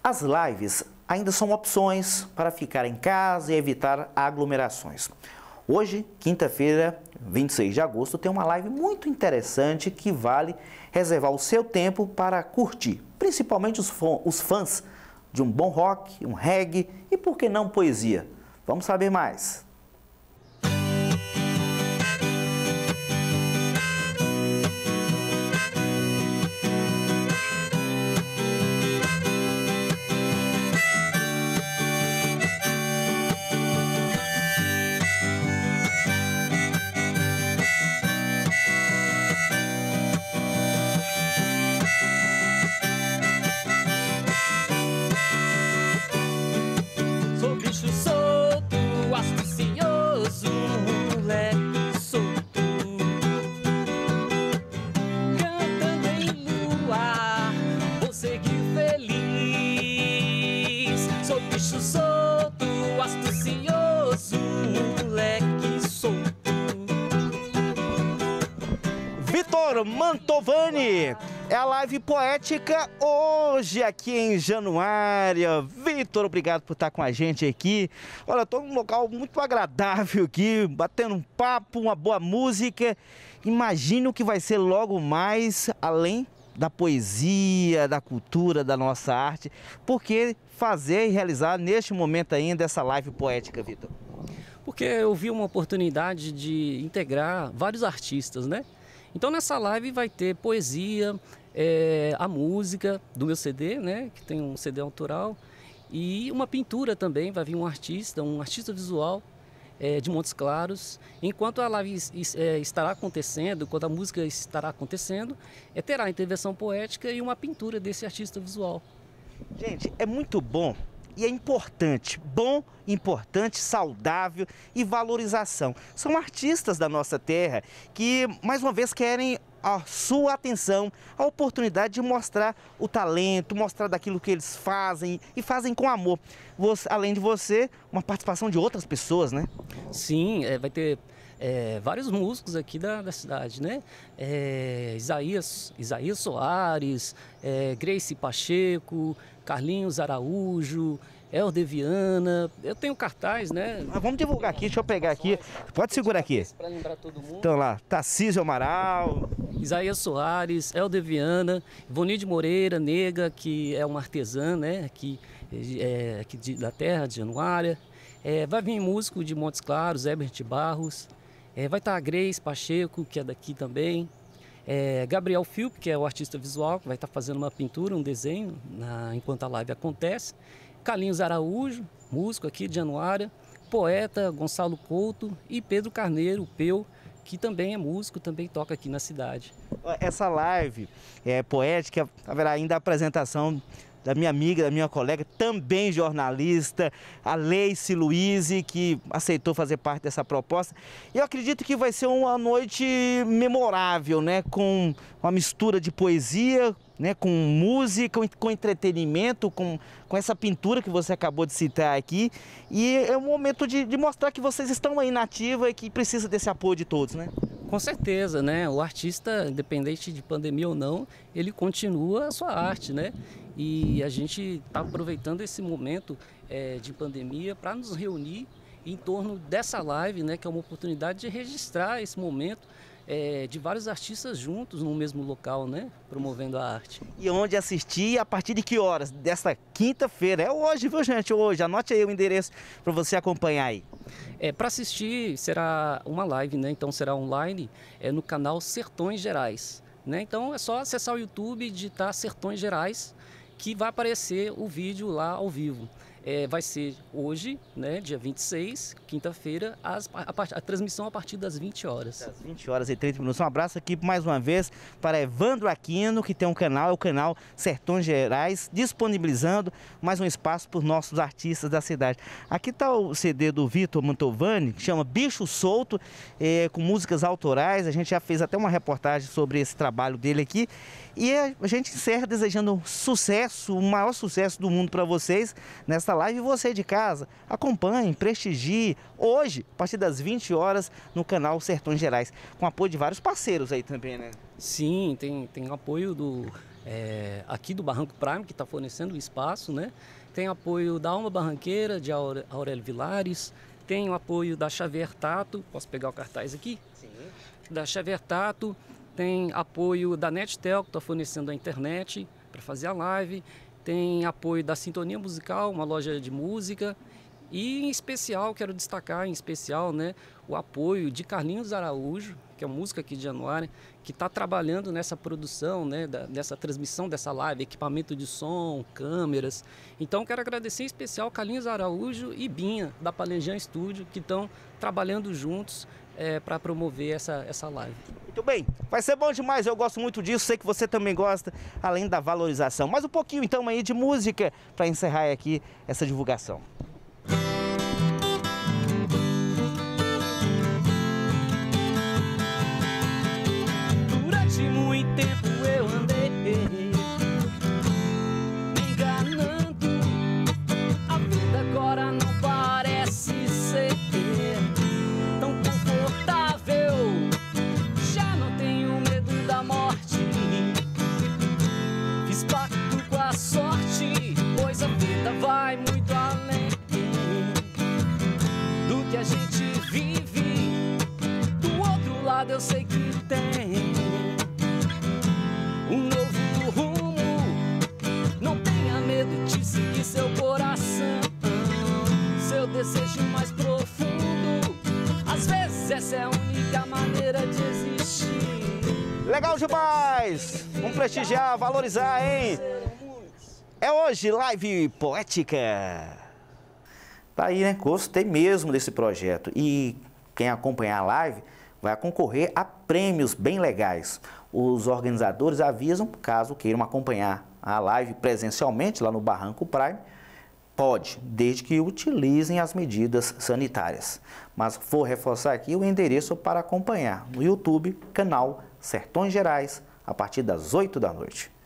As lives ainda são opções para ficar em casa e evitar aglomerações. Hoje, quinta-feira, 26 de agosto, tem uma live muito interessante que vale reservar o seu tempo para curtir, principalmente os fãs de um bom rock, um reggae e, por que não, poesia. Vamos saber mais. Sou bicho solto, astucioso, moleque solto, cantando em luar, vou seguir feliz. Sou bicho solto, astucioso, moleque solto. Vitor Mantovani, é a live poética hoje aqui em Januária. Vitor, obrigado por estar com a gente aqui. Olha, estou num local muito agradável aqui, batendo um papo, uma boa música. Imagino que vai ser logo mais, além da poesia, da cultura, da nossa arte. Por que fazer e realizar neste momento ainda essa live poética, Vitor? Porque eu vi uma oportunidade de integrar vários artistas, né? Então nessa live vai ter poesia, a música do meu CD, né? Que tem um CD autoral, e uma pintura também. Vai vir um artista visual de Montes Claros. Enquanto a live estará acontecendo, enquanto a música estará acontecendo, terá a intervenção poética e uma pintura desse artista visual. Gente, é muito bom e é importante, importante, saudável e valorização. São artistas da nossa terra que, mais uma vez, querem a sua atenção, a oportunidade de mostrar o talento, mostrar daquilo que eles fazem e fazem com amor. Além de você, uma participação de outras pessoas, né? Sim, vai ter vários músicos aqui da cidade, né? Isaías Soares, Grace Pacheco, Carlinhos Araújo, Helder Viana. Eu tenho cartaz, né? Vamos divulgar aqui, deixa eu pegar aqui. Pode segurar aqui. Para lembrar todo mundo. Então lá, Tarcísio Amaral, Isaías Soares, Helder Viana, Ivonide Moreira, Nega, que é uma artesã, né? Aqui da terra, de Januária. Vai vir músico de Montes Claros, Herbert Barros. Vai estar a Grace Pacheco, que é daqui também. Gabriel Philp, que é o artista visual, que vai estar fazendo uma pintura, um desenho, enquanto a live acontece. Carlinhos Araújo, músico aqui de Januária. Poeta Gonçalo Couto e Pedro Carneiro, o Peu, que também é músico, também toca aqui na cidade. Essa live poética, haverá ainda a apresentação da minha amiga, da minha colega, também jornalista, a Leice Luiz, que aceitou fazer parte dessa proposta. E eu acredito que vai ser uma noite memorável, né? Com uma mistura de poesia, né? Com música, com entretenimento, com essa pintura que você acabou de citar aqui. E é um momento de mostrar que vocês estão aí na ativa e que precisa desse apoio de todos, né? Com certeza, né? O artista, independente de pandemia ou não, ele continua a sua arte, né? E a gente está aproveitando esse momento de pandemia para nos reunir em torno dessa live, né? Que é uma oportunidade de registrar esse momento de vários artistas juntos no mesmo local, né? Promovendo a arte. E onde assistir, a partir de que horas? Desta quinta-feira. É hoje, viu, gente? Hoje. Anote aí o endereço para você acompanhar aí. Para assistir será uma live, né? Então será online no canal Sertões Gerais, né? Então é só acessar o YouTube e digitar Sertões Gerais que vai aparecer o vídeo lá ao vivo. Vai ser hoje, né, dia 26, quinta-feira, a transmissão a partir das 20 horas. Das 20 horas e 30 minutos. Um abraço aqui mais uma vez para Evandro Aquino, que tem um canal, é o canal Sertões Gerais, disponibilizando mais um espaço para os nossos artistas da cidade. Aqui está o CD do Vitor Mantovani, que chama Bicho Solto, com músicas autorais. A gente já fez até uma reportagem sobre esse trabalho dele aqui. E a gente encerra desejando sucesso, o maior sucesso do mundo para vocês nesta live. E você de casa, acompanhe, prestigie hoje, a partir das 20 horas, no canal Sertões Gerais, com apoio de vários parceiros aí também, né? Sim, tem apoio aqui do Barranco Prime, que está fornecendo o espaço, né? Tem apoio da Alma Barranqueira, de Aurélio Vilares, tem o apoio da Xavier Tato, posso pegar o cartaz aqui? Sim. Da Xavier Tato, tem apoio da Nettel, que está fornecendo a internet para fazer a live, tem apoio da Sintonia Musical, uma loja de música, e em especial, quero destacar em especial, né, o apoio de Carlinhos Araújo, que é música aqui de Januária, que está trabalhando nessa produção, né, dessa transmissão dessa live, equipamento de som, câmeras. Então quero agradecer em especial Carlinhos Araújo e Binha, da Palenjão Estúdio, que estão trabalhando juntos para promover essa live. Muito bem, vai ser bom demais, eu gosto muito disso, sei que você também gosta, além da valorização. Mais um pouquinho então aí de música para encerrar aqui essa divulgação. Durante muito tempo eu andei me enganando, a vida agora não parece ser tão confortável, já não tenho medo da morte, fiz pacto com a sorte, pois a vida vai muito além do que a gente vive, do outro lado eu sei que tem um novo rumo, não tenha medo de seguir seu coração, seu desejo mais profundo, às vezes essa é a única maneira de existir. Legal demais! Vamos prestigiar, valorizar, hein? É hoje, live poética. Tá aí, né? Gostei mesmo desse projeto. E quem acompanhar a live vai concorrer a prêmios bem legais. Os organizadores avisam, caso queiram acompanhar a live presencialmente lá no Barranco Prime, pode, desde que utilizem as medidas sanitárias. Mas vou reforçar aqui o endereço para acompanhar no YouTube, canal Sertões Gerais, a partir das 8 da noite.